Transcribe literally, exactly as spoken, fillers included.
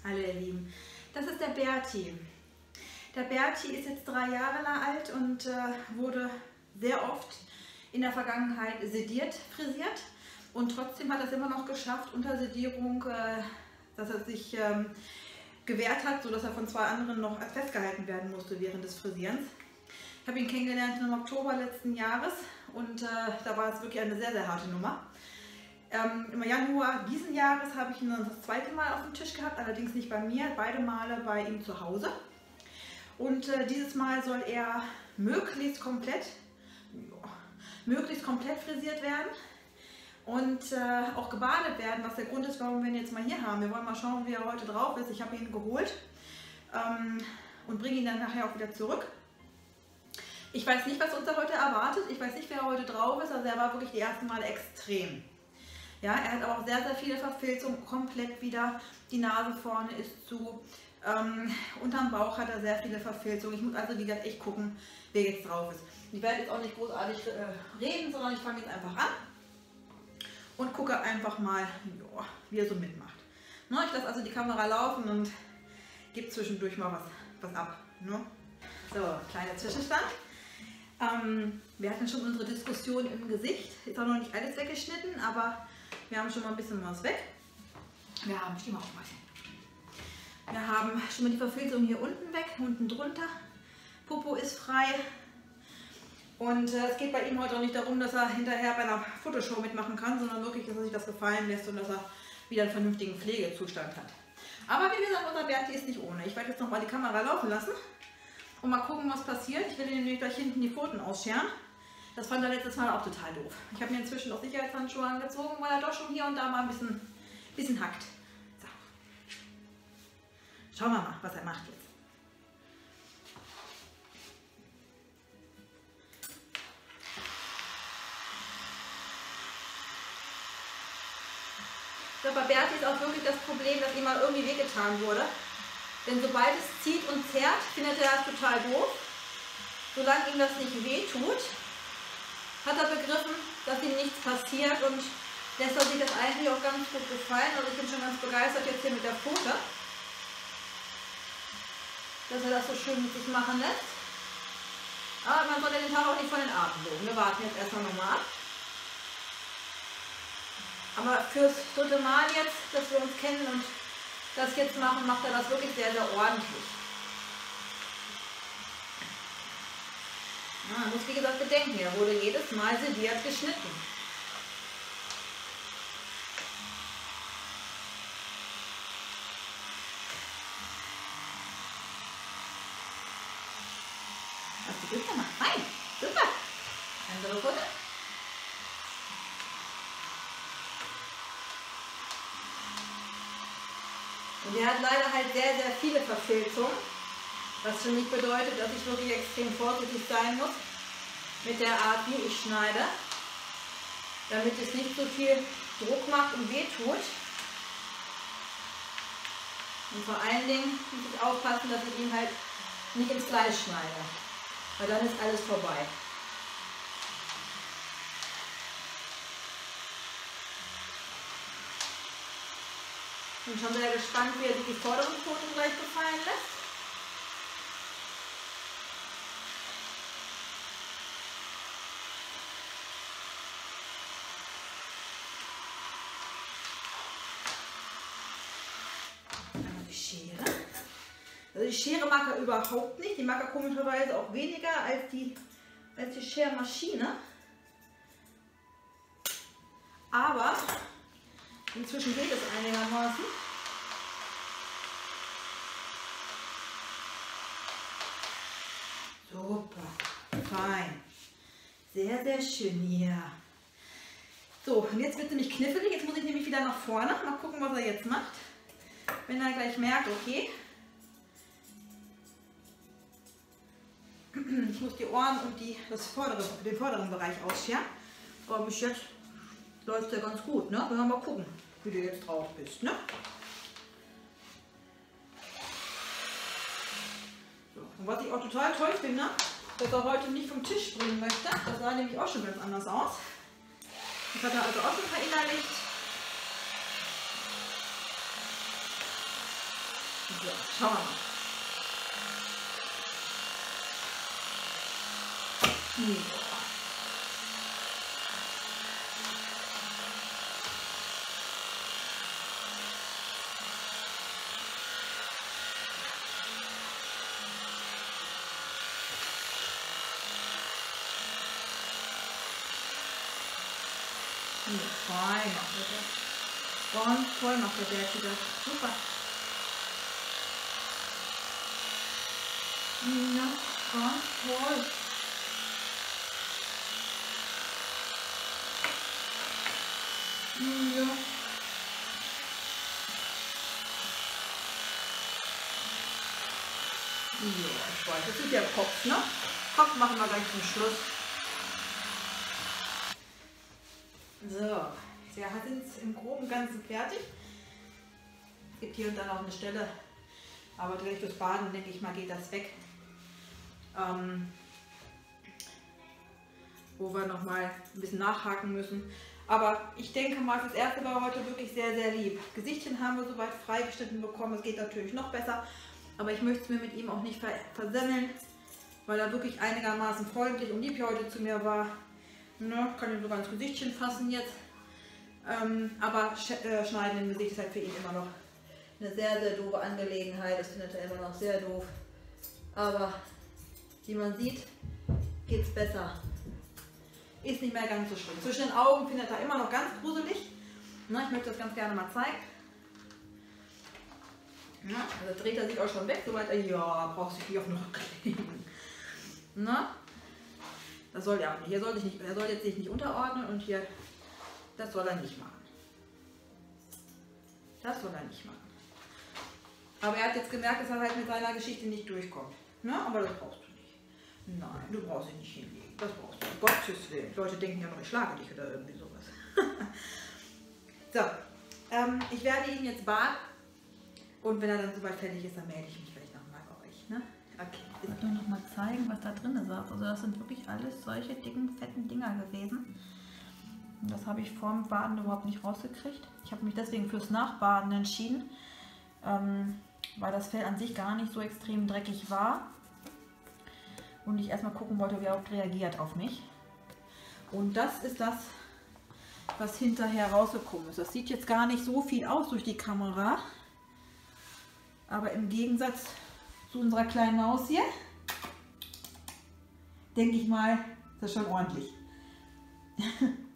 Hallo ihr Lieben, das ist der Berti. Der Berti ist jetzt drei Jahre alt und äh, wurde sehr oft in der Vergangenheit sediert, frisiert und trotzdem hat er es immer noch geschafft, unter Sedierung, äh, dass er sich ähm, gewehrt hat, sodass er von zwei anderen noch festgehalten werden musste während des Frisierens. Ich habe ihn kennengelernt im Oktober letzten Jahres und äh, da war es wirklich eine sehr, sehr harte Nummer. Ähm, Im Januar diesen Jahres habe ich ihn dann das zweite Mal auf dem Tisch gehabt, allerdings nicht bei mir, beide Male bei ihm zu Hause. Und äh, dieses Mal soll er möglichst komplett, ja, möglichst komplett frisiert werden und äh, auch gebadet werden, was der Grund ist, warum wir ihn jetzt mal hier haben. Wir wollen mal schauen, wie er heute drauf ist. Ich habe ihn geholt ähm, und bringe ihn dann nachher auch wieder zurück. Ich weiß nicht, was uns da heute erwartet. Ich weiß nicht, wer heute drauf ist. Also er war wirklich die ersten Mal extrem. Ja, er hat aber auch sehr, sehr viele Verfilzungen, komplett wieder. Die Nase vorne ist zu. Ähm, unterm Bauch hat er sehr viele Verfilzungen. Ich muss also wie gesagt echt gucken, wer jetzt drauf ist. Ich werde jetzt auch nicht großartig äh, reden, sondern ich fange jetzt einfach an und gucke einfach mal, jo, wie er so mitmacht. Ne, ich lasse also die Kamera laufen und gebe zwischendurch mal was, was ab. Ne? So, kleiner Zwischenstand. Ähm, wir hatten schon unsere Diskussion im Gesicht. Ist auch noch nicht alles weggeschnitten, aber wir haben schon mal ein bisschen was weg. Wir haben, steh mal auf, mal. Wir haben schon mal die Verfilzung hier unten weg, unten drunter. Popo ist frei. Und äh, es geht bei ihm heute auch nicht darum, dass er hinterher bei einer Fotoshow mitmachen kann, sondern wirklich, dass er sich das gefallen lässt und dass er wieder einen vernünftigen Pflegezustand hat. Aber wie gesagt, unser Berti ist nicht ohne. Ich werde jetzt noch mal die Kamera laufen lassen und mal gucken, was passiert. Ich will ihm nämlich gleich hinten die Pfoten ausscheren. Das fand er letztes Mal auch total doof. Ich habe mir inzwischen auch Sicherheitshandschuhe angezogen, weil er doch schon hier und da mal ein bisschen, bisschen hackt. So. Schauen wir mal, was er macht jetzt. So, bei Berti ist auch wirklich das Problem, dass ihm mal irgendwie wehgetan wurde. Denn sobald es zieht und zerrt, findet er das total doof. Solange ihm das nicht weh tut, hat er begriffen, dass ihm nichts passiert und lässt er sich das eigentlich auch ganz gut gefallen. Also ich bin schon ganz begeistert jetzt hier mit der Pfote, dass er das so schön mit sich machen lässt. Aber man soll den Tag auch nicht von den Arten loben. Wir warten jetzt erstmal nochmal ab. Aber fürs dritte Mal jetzt, dass wir uns kennen und das jetzt machen, macht er das wirklich sehr, sehr ordentlich. Ja, man muss wie gesagt bedenken, er wurde jedes Mal sediert geschnitten. Hast du gut gemacht? Fein, super. Andere Foto. Und er hat leider halt sehr, sehr viele Verfilzungen, was für mich bedeutet, dass ich wirklich extrem vorsichtig sein muss mit der Art, wie ich schneide, damit es nicht so viel Druck macht und weh tut. Und vor allen Dingen muss ich aufpassen, dass ich ihn halt nicht ins Fleisch schneide, weil dann ist alles vorbei. Ich bin schon sehr gespannt, wie er sich die vorderen Pfoten gleich gefallen lässt. Einmal die Schere. Also die Schere mag er überhaupt nicht. Die mag er komischerweise auch weniger als die, als die Schermaschine. Aber inzwischen geht es einigermaßen. Super, fein. Sehr, sehr schön hier. So, und jetzt wird es nämlich knifflig. Jetzt muss ich nämlich wieder nach vorne. Mal gucken, was er jetzt macht. Wenn er gleich merkt, okay, ich muss die Ohren und die, das vordere, den vorderen Bereich ausscheren. Aber bis jetzt läuft ja ganz gut, ne? Wir mal gucken, wie du jetzt drauf bist, ne? So, und was ich auch total toll finde, dass er heute nicht vom Tisch springen möchte. Das sah nämlich auch schon ganz anders aus. Das hat er also auch schon verinnerlicht. So, schauen wir mal. Ja. Fein macht er das. Ganz toll macht der Berti das. Super. Ja, ganz toll. Ja. Ja, ich weiß, das ist der Kopf, ne? Kopf machen wir gleich zum Schluss. So, wir sind im groben Ganzen fertig. Es gibt hier und da noch eine Stelle, aber durch das Baden, denke ich mal, geht das weg. Ähm, wo wir noch mal ein bisschen nachhaken müssen. Aber ich denke mal, das erste war heute wirklich sehr, sehr lieb. Gesichtchen haben wir soweit freigeschnitten bekommen. Es geht natürlich noch besser, aber ich möchte es mir mit ihm auch nicht versemmeln, weil er wirklich einigermaßen freundlich und lieb heute zu mir war. Ne, kann ihn sogar ins Gesichtchen fassen jetzt. Ähm, aber sch äh, Schneiden im Gesicht ist halt für ihn immer noch eine sehr, sehr doofe Angelegenheit. Das findet er immer noch sehr doof. Aber wie man sieht, geht es besser. Ist nicht mehr ganz so schlimm. Zwischen den Augen findet er immer noch ganz gruselig. Na, ich möchte das ganz gerne mal zeigen. Ja, also dreht er sich auch schon weg, soweit er, ja, braucht sich nicht auf den Rücken legen. Na? Das soll er auch nicht. Hier soll, ich nicht. Er soll jetzt sich nicht unterordnen und hier, das soll er nicht machen. Das soll er nicht machen. Aber er hat jetzt gemerkt, dass er halt mit seiner Geschichte nicht durchkommt. Ne? Aber das brauchst du nicht. Nein, du brauchst dich nicht hinlegen. Das brauchst du. Um Gottes Willen. Die Leute denken ja noch, ich schlage dich oder irgendwie sowas. So, ähm, ich werde ihn jetzt baden. Und wenn er dann soweit fertig ist, dann melde ich mich vielleicht nochmal bei euch. Ne? Okay. Ich wollte nur noch mal zeigen, was da drin ist. Also das sind wirklich alles solche dicken, fetten Dinger gewesen. Und das habe ich vor dem Baden überhaupt nicht rausgekriegt. Ich habe mich deswegen fürs Nachbaden entschieden, ähm, weil das Fell an sich gar nicht so extrem dreckig war. Und ich erstmal gucken wollte, wie er überhaupt reagiert auf mich. Und das ist das, was hinterher rausgekommen ist. Das sieht jetzt gar nicht so viel aus durch die Kamera. Aber im Gegensatz zu unserer kleinen Maus hier, denke ich mal, ist das schon ordentlich.